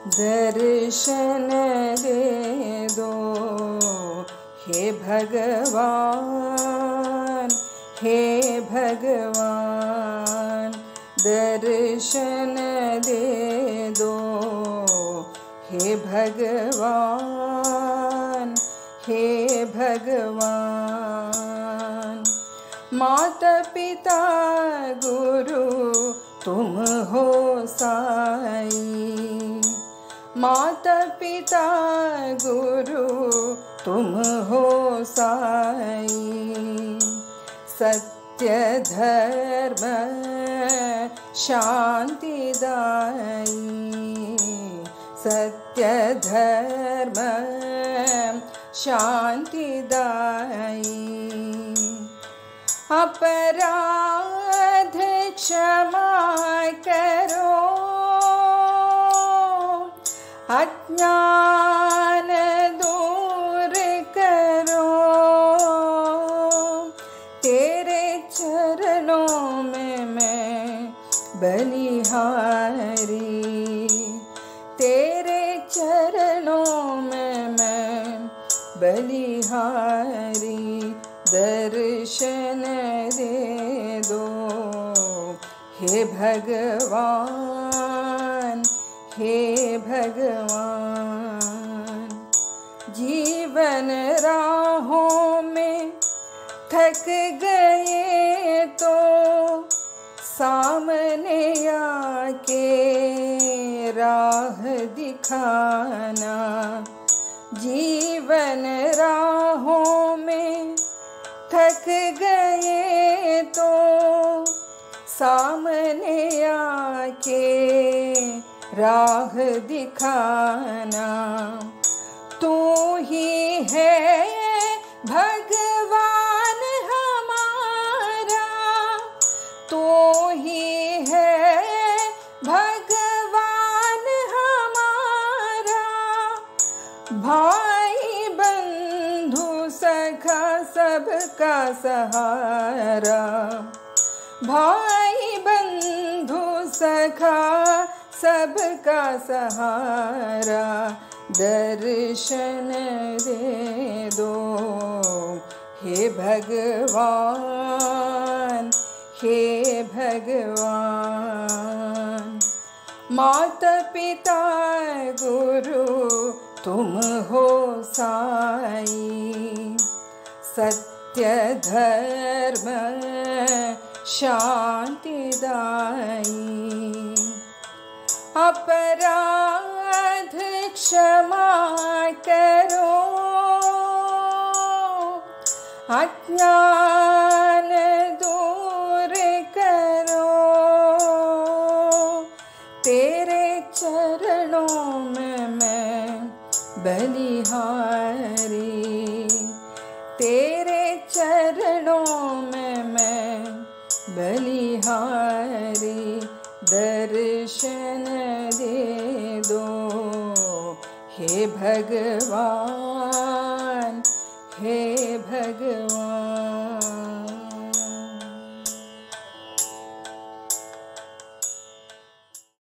दर्शन दे दो हे भगवान, हे भगवान। दर्शन दे दो हे भगवान, हे भगवान। माता पिता गुरु तुम हो साई, माता पिता गुरु तुम हो साई। सत्य धर्म शांति दाई, सत्य धर्म शांति दाई। अपराध क्षमा करो, अज्ञान दूर करो। तेरे चरणों में मैं बलिहारी, तेरे चरणों में मैं बलिहारी। दर्शन दे दो हे भगवान, हे भगवान। जीवन राहों में थक गए तो सामने आके राह दिखाना। जीवन राहों में थक गए तो सामने आके राह दिखाना। तू ही है भगवान हमारा, तू ही है भगवान हमारा। भाई बंधु सखा सबका सहारा, भाई बंधु सखा सबका सहारा। दर्शन दे दो हे भगवान, हे भगवान। माता पिता गुरु तुम हो साई, सत्य धर्म शांति दाई। अपराध क्षमा करो, अज्ञान दूर करो। तेरे चरणों में मैं बलिहारी, तेरे चरणों में मैं बलिहारी। दर्शन दे दो हे भगवान, हे भगवान।